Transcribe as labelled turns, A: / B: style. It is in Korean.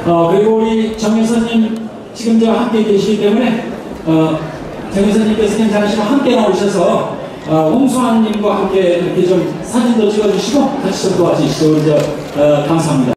A: 그리고 우리 정여사님 지금 저 함께 계시기 때문에 정여사님께서 괜찮으시면 함께 나오셔서 홍수환님과 함께 이렇게 좀 사진도 찍어주시고 같이 좀 도와주시죠. 감사합니다.